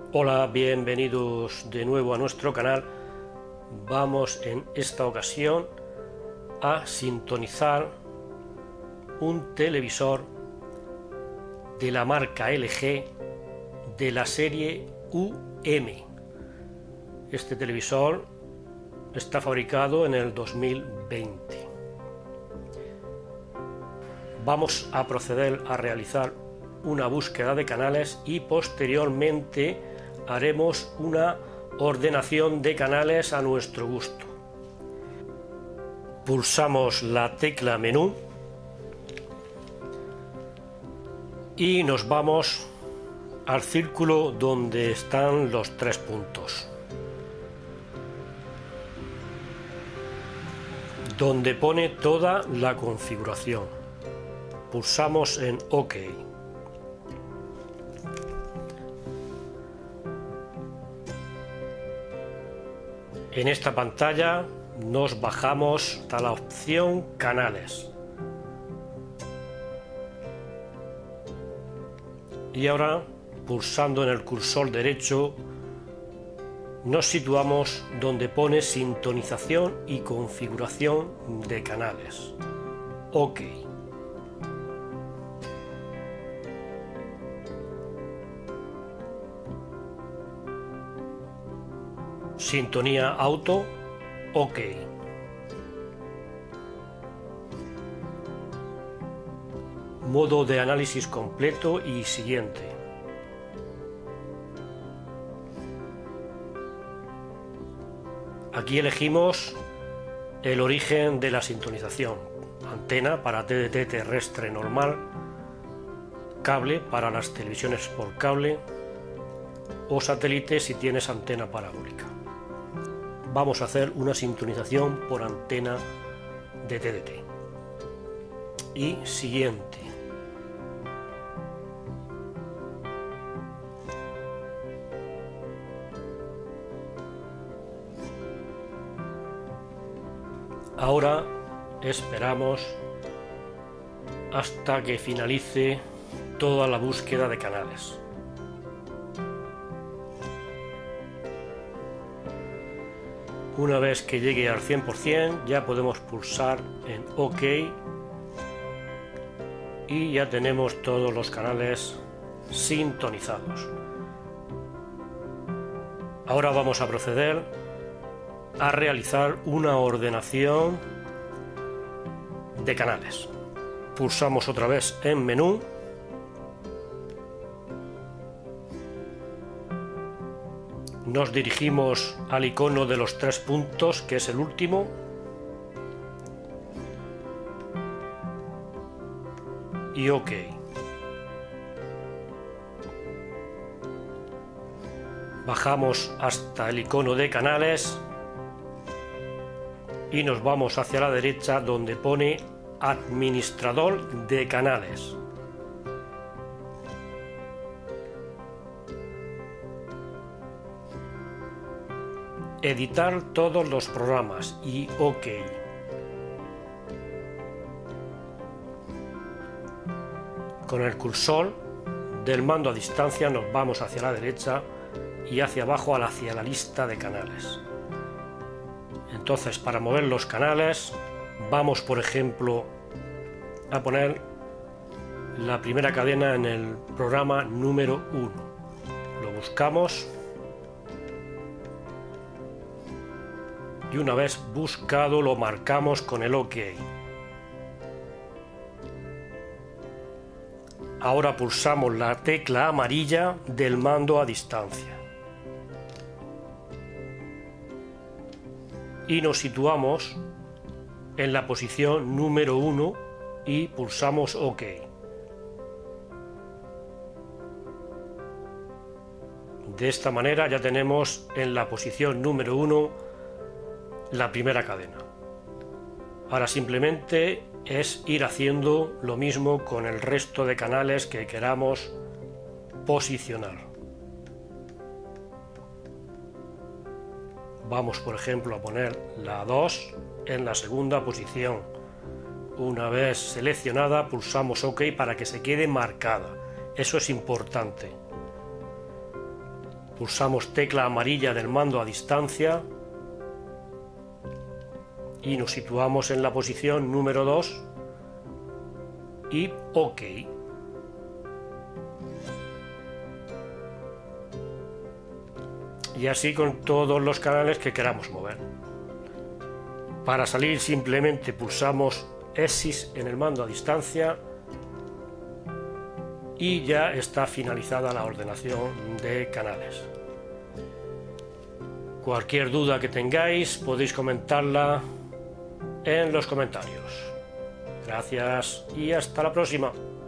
Hola, bienvenidos de nuevo a nuestro canal. Vamos en esta ocasión a sintonizar un televisor de la marca LG de la serie UM. Este televisor está fabricado en el 2020. Vamos a proceder a realizar una búsqueda de canales y posteriormente haremos una ordenación de canales a nuestro gusto. Pulsamos la tecla menú y nos vamos al círculo donde están los 3 puntos, donde pone toda la configuración. Pulsamos en OK. En esta pantalla nos bajamos hasta la opción Canales. Y ahora, pulsando en el cursor derecho, nos situamos donde pone Sintonización y configuración de canales. OK. Sintonía auto, OK. Modo de análisis completo y siguiente. Aquí elegimos el origen de la sintonización: antena para TDT terrestre normal, cable para las televisiones por cable o satélite si tienes antena parabólica. Vamos a hacer una sintonización por antena de TDT. Y siguiente. Ahora esperamos hasta que finalice toda la búsqueda de canales. Una vez que llegue al 100% ya podemos pulsar en OK y ya tenemos todos los canales sintonizados. Ahora vamos a proceder a realizar una ordenación de canales. Pulsamos otra vez en menú. Nos dirigimos al icono de los 3 puntos, que es el último. Y OK. Bajamos hasta el icono de canales y nos vamos hacia la derecha donde pone Administrador de canales. Editar todos los programas y OK. Con el cursor del mando a distancia nos vamos hacia la derecha y hacia abajo hacia la lista de canales. Entonces, para mover los canales vamos, por ejemplo, a poner la primera cadena en el programa número 1. Lo buscamos. Y una vez buscado lo marcamos con el OK. Ahora pulsamos la tecla amarilla del mando a distancia. Y nos situamos en la posición número 1 y pulsamos OK. De esta manera ya tenemos en la posición número 1 la primera cadena. Ahora simplemente es ir haciendo lo mismo con el resto de canales que queramos posicionar. Vamos, por ejemplo, a poner la 2 en la segunda posición. Una vez seleccionada, pulsamos OK para que se quede marcada. Eso es importante. Pulsamos tecla amarilla del mando a distancia y nos situamos en la posición número 2 y OK. Y así con todos los canales que queramos mover. Para salir simplemente pulsamos Exit en el mando a distancia y ya está finalizada la ordenación de canales. Cualquier duda que tengáis podéis comentarla en los comentarios. Gracias y hasta la próxima.